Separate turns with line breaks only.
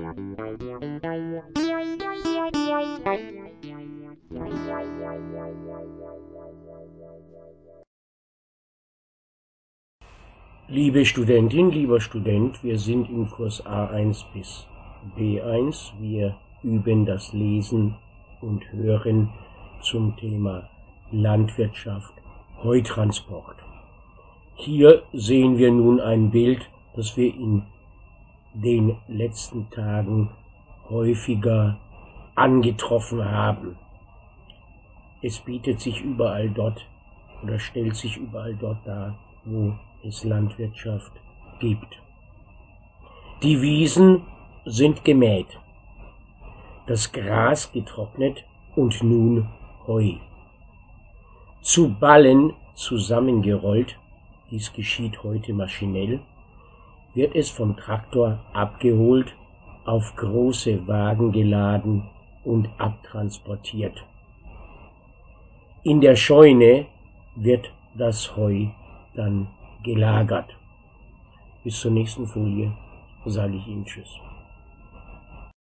Liebe Studentin, lieber Student, wir sind im Kurs A1 bis B1. Wir üben das Lesen und Hören zum Thema Landwirtschaft, Heutransport. Hier sehen wir nun ein Bild, das wir in den letzten Tagen häufiger angetroffen haben. Es bietet sich überall dort oder stellt sich überall dort dar, wo es Landwirtschaft gibt. Die Wiesen sind gemäht, das Gras getrocknet und nun Heu. Zu Ballen zusammengerollt, dies geschieht heute maschinell, wird es vom Traktor abgeholt, auf große Wagen geladen und abtransportiert. In der Scheune wird das Heu dann gelagert. Bis zur nächsten Folie sage ich Ihnen Tschüss.